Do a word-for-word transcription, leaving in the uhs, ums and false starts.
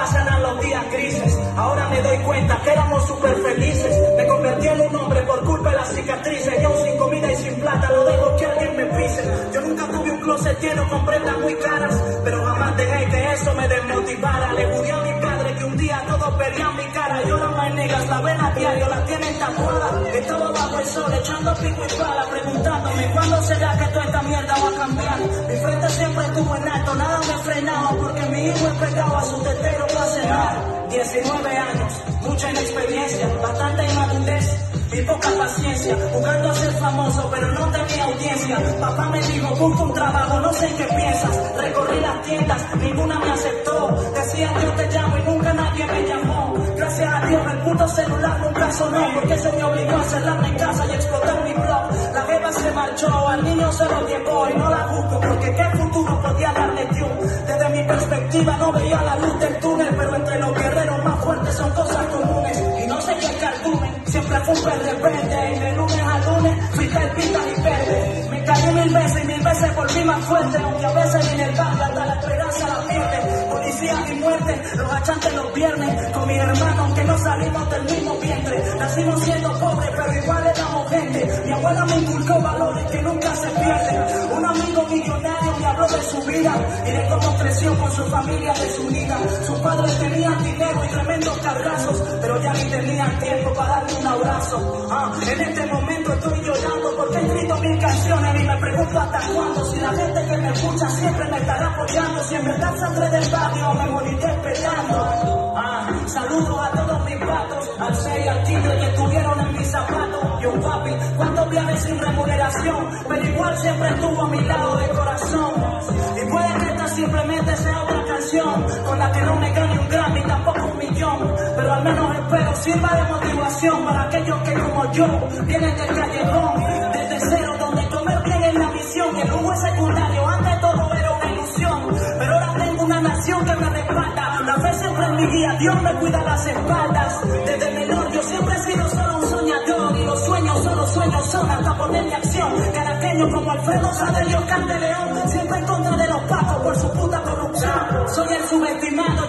pasan los días grises. Ahora me doy cuenta que éramos súper felices. Me convertí en un hombre por culpa de las cicatrices. Y aún sin comida y sin plata lo dejo que alguien me pise. Yo nunca tuve un closet lleno con prendas muy caras, pero jamás dejé que eso me desmotivara. Le juré a mi padre que un día todos verían mi cara. Y ahora más negras, la ven a diario, la tienen tatuada. Estaba bajo el sol echando pico y pala, preguntándome cuándo será que toda esta mierda va a cambiar. Mi frente siempre estuvo en alto, nada me frenaba, porque mi hijo es pegado a su tetero para cenar. diecinueve años, mucha inexperiencia, bastante inmadurez y poca paciencia, jugando a ser famoso pero no tenía audiencia. Papá me dijo, busca un trabajo, no sé en qué piensas. Recorrí las tiendas, ninguna me aceptó. Decía yo te llamo y nunca nadie me llamó. Gracias a Dios el puto celular nunca sonó, porque se me obligó a cerrarme en casa y explotar mi blog. La jeva se marchó, al niño se lo llevó y no la busco, porque qué futuro podía darle Dios. Desde mi perspectiva no veía la luz del túnel, pero entre los guerreros más fuertes son cosas comunes. Y no sé qué cardumen, siempre fue un rebelde. Y de lunes a lunes fui palpita y verde. Me caí mil veces y mil veces volví más fuerte, aunque a veces en el barrio hasta la esperanza la pierde. Policía y muerte, los achantes los viernes. Con mi hermano, aunque no salimos del mismo vientre. Nacimos siendo pobres, pero igual éramos gente. Mi abuela me inculcó valores que nunca se pierden. Un amigo millonario me habló de su vida y de cómo creció con su familia desunida. Sus padres tenían dinero y tremendos cargazos, pero ya ni tenían tiempo para darme un abrazo. Ah, en este momento estoy llorando porque he escrito mil canciones y me pregunto hasta cuándo. Si la gente que me escucha siempre me estará apoyando, si en verdad saldré del barrio me moriré esperando. Ah, saludos a todos mis patos, al seis y al tigre que estuvieron en mis zapatos. Y un papi, cuántos viajes sin remuneración, pero igual siempre estuvo a mi lado de corazón. Y puede que esta simplemente sea otra canción con la que no me gane un Grammy, tampoco un millón, pero al menos espero sirva de motivación para aquellos que como yo vienen del callejón, desde cero, donde comer bien es la misión. Y el humo es secundario, antes todo era una ilusión, pero ahora tengo una nación que me respalda. La fe siempre es mi guía, Dios me cuida las espaldas. Desde menor yo siempre he sido solo un soñador, y los sueños solo sueños son hasta ponerle acción. Caraqueño como Alfredo Sadelio Candeleón, siempre en contra de los pacos por su puta corrupción. Soy el subestimado